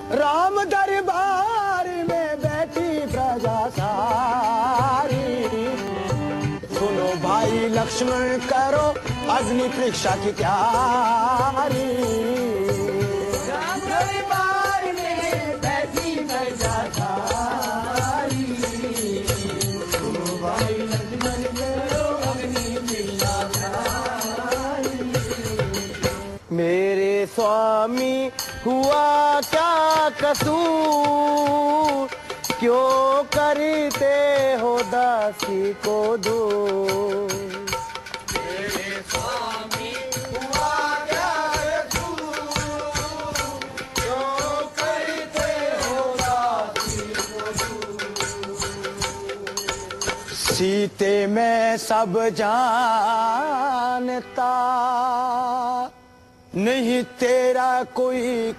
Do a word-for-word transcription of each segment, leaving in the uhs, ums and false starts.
राम दरबार में बैठी प्रजा सारी। सुनो भाई लक्ष्मण करो अग्नि परीक्षा की तैयारी। राम दरबार में बैठी प्रजा सारी। सुनो भाई लक्ष्मण करो अग्नि परीक्षा सारी। मेरे स्वामी हुआ क्या कसूर, क्यों करते हो दासी को दूर। मेरे स्वामी हुआ क्या कसूर, क्यों करते हो दासी को दूर। सीते मैं सब जानता, नहीं तेरा कोई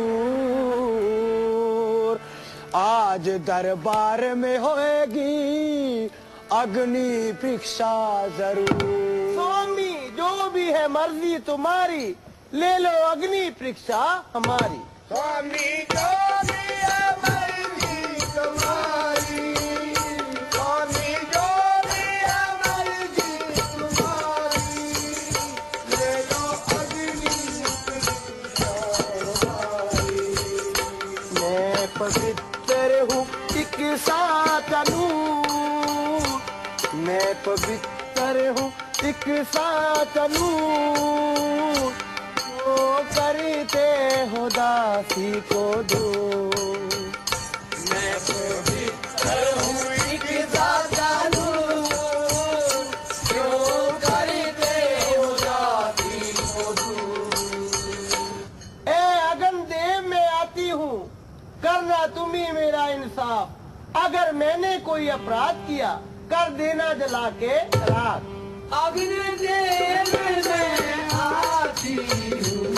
कसूर। आज दरबार में होएगी अग्नि परीक्षा जरूर। स्वामी जो भी है मर्जी तुम्हारी, ले लो अग्नि परीक्षा हमारी। स्वामी जो भी है मर्जी तुम्हारी, स्वामी जो भी है मर्जी तुम्हारी, ले लो अग्नि परीक्षा हमारी। मैं पवित्र हूँ एक साथ नूर, मैं पवित्र हूँ एक साथ नूर। जो करते हो दासी को दूर। मैं पवित्र हूँ एक साथ नूर, जो करते हो दासी को दूर। ए अगन देव में आती हूँ, करना तुम्ही मेरा इंसाफ। अगर मैंने कोई अपराध किया, कर देना जला के राख। अग्नि देव में आती हूँ,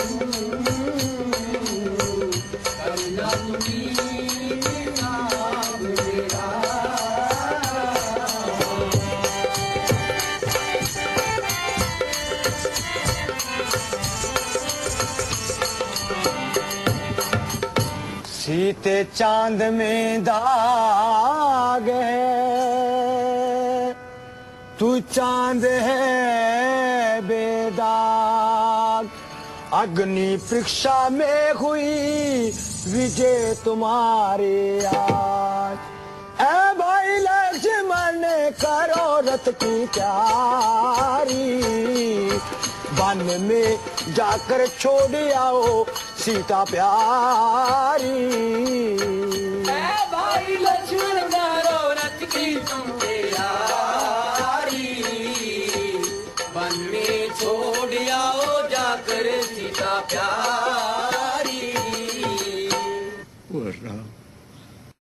करना तुम्ही इंसाफ मेरा। सीते चांद में दाग है, तू चांद है बेदाग। अग्नि परीक्षा में हुई विजय तुम्हारे आज। ए भाई लक्ष्मण करो रथ की तैयारी। वन में जाकर छोड़ आओ सीता प्यारी। ए भाई लक्ष्मण करो रथ की तुम तैयारी। वन में छोड़ आओ जाकर सीता प्यारी।